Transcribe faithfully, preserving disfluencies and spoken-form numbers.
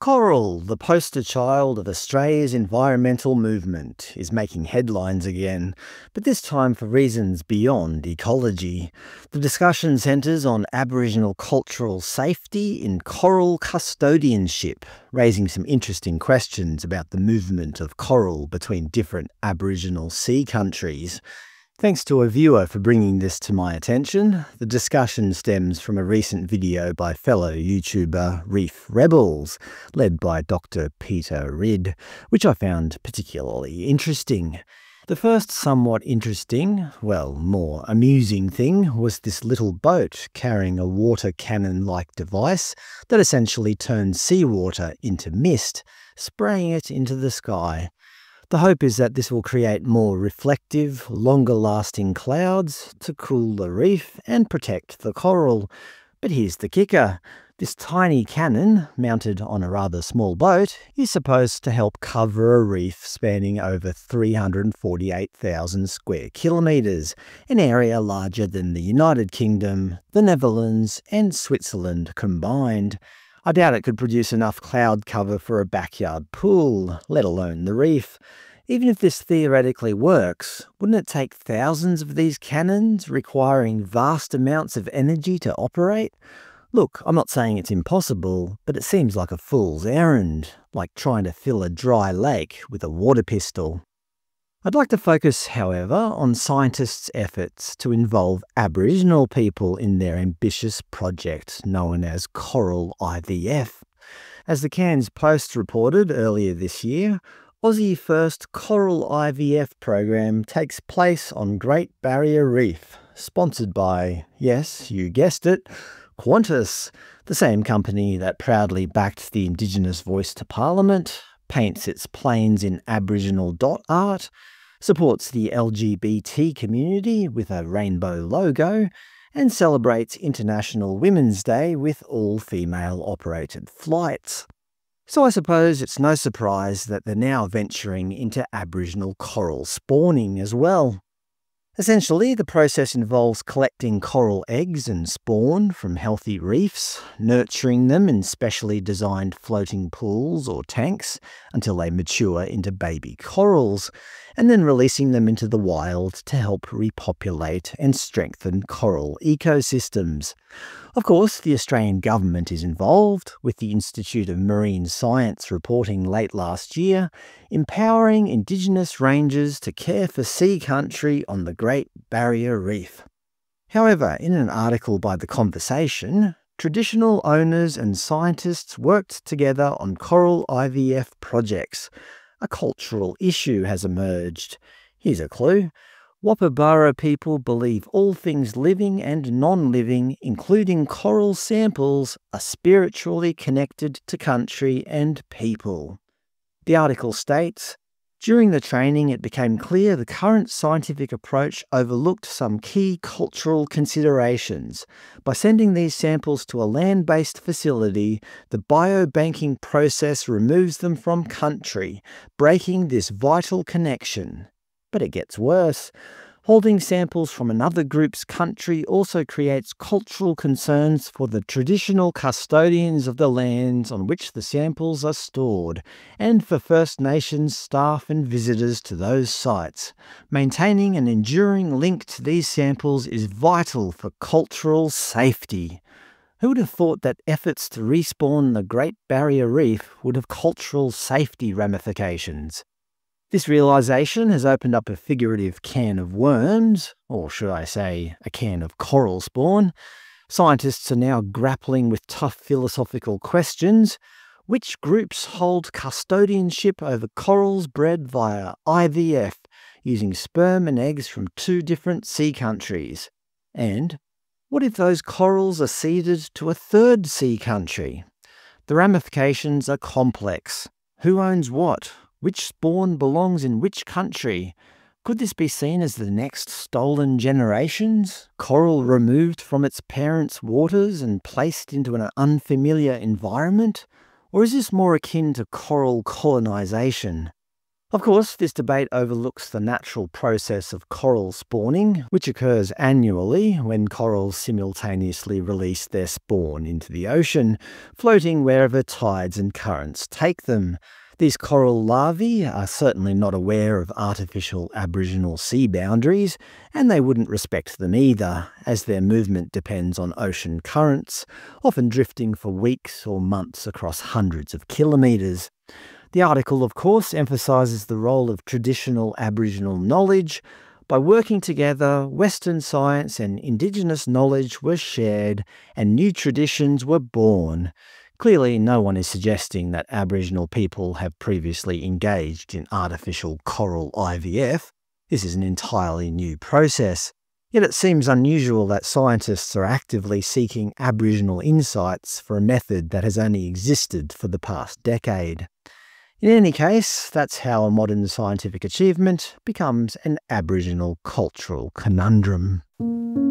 Coral, the poster child of Australia's environmental movement, is making headlines again, but this time for reasons beyond ecology. The discussion centres on Aboriginal cultural safety in coral custodianship, raising some interesting questions about the movement of coral between different Aboriginal sea countries. Thanks to a viewer for bringing this to my attention. The discussion stems from a recent video by fellow YouTuber Reef Rebels, led by Doctor Peter Ridd, which I found particularly interesting. The first somewhat interesting, well, more amusing thing was this little boat carrying a water cannon-like device that essentially turns seawater into mist, spraying it into the sky. The hope is that this will create more reflective, longer-lasting clouds to cool the reef and protect the coral. But here's the kicker. This tiny cannon, mounted on a rather small boat, is supposed to help cover a reef spanning over three hundred forty-eight thousand square kilometres, an area larger than the United Kingdom, the Netherlands and Switzerland combined. I doubt it could produce enough cloud cover for a backyard pool, let alone the reef. Even if this theoretically works, wouldn't it take thousands of these cannons, requiring vast amounts of energy to operate? Look, I'm not saying it's impossible, but it seems like a fool's errand, like trying to fill a dry lake with a water pistol. I'd like to focus, however, on scientists' efforts to involve Aboriginal people in their ambitious project known as Coral I V F. As the Cairns Post reported earlier this year, Aussie's first Coral I V F program takes place on Great Barrier Reef, sponsored by, yes, you guessed it, Qantas, the same company that proudly backed the Indigenous voice to Parliament, paints its planes in Aboriginal dot art, supports the L G B T community with a rainbow logo, and celebrates International Women's Day with all-female operated flights. So I suppose it's no surprise that they're now venturing into Aboriginal coral spawning as well. Essentially, the process involves collecting coral eggs and spawn from healthy reefs, nurturing them in specially designed floating pools or tanks until they mature into baby corals, and then releasing them into the wild to help repopulate and strengthen coral ecosystems. Of course, the Australian government is involved, with the Institute of Marine Science reporting late last year, empowering Indigenous rangers to care for sea country on the Great Barrier Reef. However, in an article by The Conversation, traditional owners and scientists worked together on Coral I V F projects. A cultural issue has emerged. Here's a clue. Wapabara people believe all things living and non-living, including coral samples, are spiritually connected to country and people. The article states, during the training it became clear the current scientific approach overlooked some key cultural considerations. By sending these samples to a land-based facility, the biobanking process removes them from country, breaking this vital connection. But it gets worse. Holding samples from another group's country also creates cultural concerns for the traditional custodians of the lands on which the samples are stored, and for First Nations staff and visitors to those sites. Maintaining an enduring link to these samples is vital for cultural safety. Who would have thought that efforts to respawn the Great Barrier Reef would have cultural safety ramifications? This realisation has opened up a figurative can of worms, or should I say, a can of coral spawn. Scientists are now grappling with tough philosophical questions. Which groups hold custodianship over corals bred via I V F, using sperm and eggs from two different sea countries? And what if those corals are ceded to a third sea country? The ramifications are complex. Who owns what? Which spawn belongs in which country? Could this be seen as the next stolen generations? Coral removed from its parents' waters and placed into an unfamiliar environment? Or is this more akin to coral colonisation? Of course, this debate overlooks the natural process of coral spawning, which occurs annually when corals simultaneously release their spawn into the ocean, floating wherever tides and currents take them. These coral larvae are certainly not aware of artificial Aboriginal sea boundaries, and they wouldn't respect them either, as their movement depends on ocean currents, often drifting for weeks or months across hundreds of kilometres. The article, of course, emphasises the role of traditional Aboriginal knowledge. By working together, Western science and Indigenous knowledge were shared and new traditions were born. Clearly, no one is suggesting that Aboriginal people have previously engaged in artificial coral I V F. This is an entirely new process. Yet it seems unusual that scientists are actively seeking Aboriginal insights for a method that has only existed for the past decade. In any case, that's how a modern scientific achievement becomes an Aboriginal cultural conundrum.